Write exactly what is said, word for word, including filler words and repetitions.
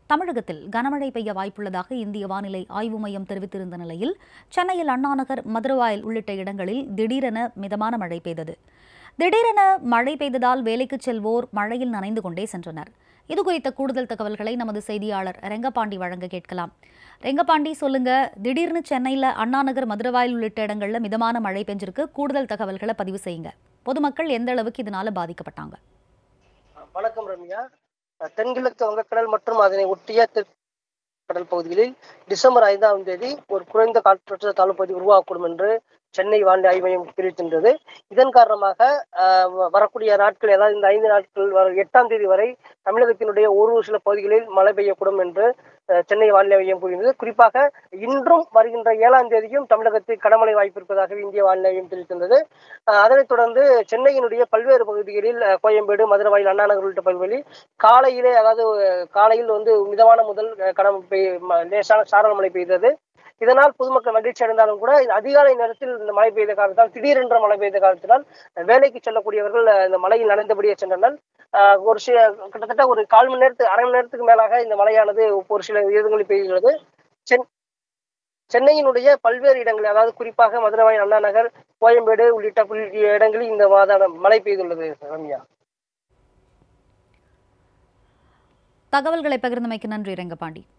தமிழகத்தில் கனமழை பெய்ய வாய்ப்புள்ளதாக இந்திய வானிலை ஆய்வு மையம் தெரிவித்திருந்த நிலையில் சென்னையில் அண்ணாநகர், மதுரவாயல் உள்ளிட்ட இடங்களில் திடீரென மிதமான மழை பெய்தது. திடீரென மழை பெய்ததால் வேலைக்கு செல்வோர் மழையில் நனைந்து கொண்டே சென்றனர். இதுகுறித்த கூடுதல் தகவல்களை நமது செய்தியாளர் ரெங்கபாண்டி வழங்க கேட்கலாம். ரெங்கபாண்டி, சொல்லுங்க, திடீர்னு சென்னையில் அண்ணாநகர், மதுரவாயல் உள்ளிட்ட இடங்களில் மிதமான மழை பெஞ்சிருக்கு. கூடுதல் தகவல்களை பதிவு செய்யுங்க. பொதுமக்கள் எந்த அளவுக்கு இதனால பாதிக்கப்பட்டாங்க? வணக்கம் ரம்யா. தென்கிழக்கு வங்கக்கடல் மற்றும் அதனை ஒட்டிய கடல் பகுதிகளில் டிசம்பர் ஐந்தாம் தேதி ஒரு குறைந்த காற்றழுத்த தாழ்வு பகுதி உருவாகக்கூடும் என்று சென்னை வானிலை ஆய்வு மையம் தெரிவிக்கின்றது. இதன் காரணமாக வரக்கூடிய நாட்கள், அதாவது இந்த ஐந்து நாட்கள் எட்டாம் தேதி வரை தமிழகத்தினுடைய ஒரு சில பகுதிகளில் மழை பெய்யக்கூடும் என்று சென்னை வானிலை மையம் கூறுகிறது. குறிப்பாக இன்றும் வருகின்ற ஏழாம் தேதியும் தமிழகத்தில் கனமழை வாய்ப்பு இருப்பதாக இந்திய வானிலை மையம் தெரிவிக்கின்றது. அதனைத் தொடர்ந்து சென்னையினுடைய பல்வேறு பகுதிகளில் கோயம்பேடு, மதுரவாயல், அண்ணாநகர் உள்ளிட்ட பகுதிகளில் காலையிலே, அதாவது காலையில் வந்து மிதமான முதல் கனம் பெய் லேசான சாரல் மழை பெய்தது. இதனால் பொதுமக்கள் மகிழ்ச்சி அடைந்தாலும் கூட அதிகாலை நேரத்தில் இந்த மழை பெய்த காரணத்தால், திடீரென்ற மழை பெய்த காரணத்தினால் வேலைக்கு செல்லக்கூடியவர்கள் இந்த மழையில் நனைந்தபடியே சென்றனர். ஒரு சில கிட்டத்தட்ட ஒரு கால் மணி நேரத்துக்கு அரை மணி நேரத்துக்கு மேலாக இந்த மழையானது ஒரு சில இடங்களில் பெய்கிறது. சென் சென்னையினுடைய பல்வேறு இடங்களில், அதாவது குறிப்பாக மதுரவாயல், அண்ணாநகர், கோயம்பேடு உள்ளிட்ட இடங்களில் இந்த மாதான மழை பெய்துள்ளது. ரம்யா, தகவல்களை பகிர்ந்தமைக்கு நன்றி ரெங்கபாண்டி.